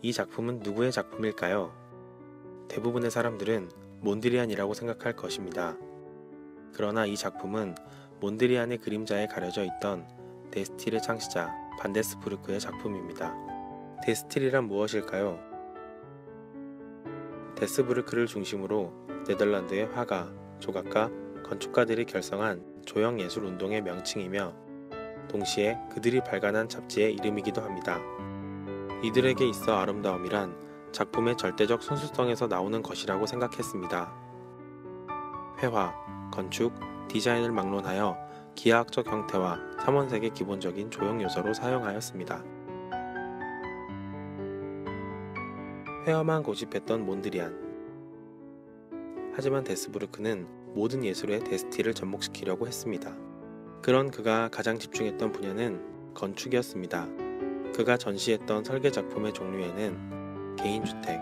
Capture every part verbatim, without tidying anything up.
이 작품은 누구의 작품일까요? 대부분의 사람들은 몬드리안이라고 생각할 것입니다. 그러나 이 작품은 몬드리안의 그림자에 가려져 있던 데스틸의 창시자 반데스부르크의 작품입니다. 데스틸이란 무엇일까요? 데스부르크를 중심으로 네덜란드의 화가, 조각가, 건축가들이 결성한 조형예술 운동의 명칭이며 동시에 그들이 발간한 잡지의 이름이기도 합니다. 이들에게 있어 아름다움이란 작품의 절대적 순수성에서 나오는 것이라고 생각했습니다. 회화, 건축, 디자인을 막론하여 기하학적 형태와 삼원색의 기본적인 조형 요소로 사용하였습니다. 회화만 고집했던 몬드리안. 하지만 데스부르크는 모든 예술의 데스틸을 접목시키려고 했습니다. 그런 그가 가장 집중했던 분야는 건축이었습니다. 그가 전시했던 설계 작품의 종류에는 개인주택,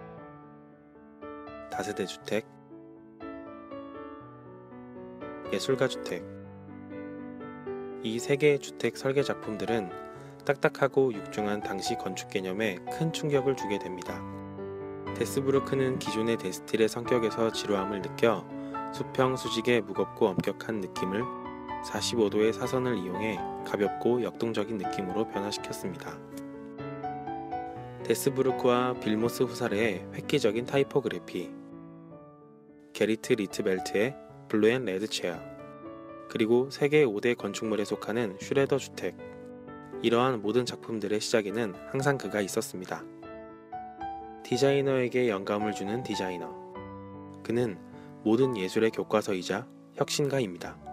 다세대 주택, 예술가 주택, 이 세 개의 주택 설계 작품들은 딱딱하고 육중한 당시 건축 개념에 큰 충격을 주게 됩니다. 데스부르크는 기존의 데스틸의 성격에서 지루함을 느껴 수평 수직의 무겁고 엄격한 느낌을 사십오 도의 사선을 이용해 가볍고 역동적인 느낌으로 변화시켰습니다. 데스부르크와 빌모스 후사르의 획기적인 타이포그래피, 게리트 리트벨트의 블루 앤 레드 체어, 그리고 세계 오 대 건축물에 속하는 슈레더 주택, 이러한 모든 작품들의 시작에는 항상 그가 있었습니다. 디자이너에게 영감을 주는 디자이너. 그는 모든 예술의 교과서이자 혁신가입니다.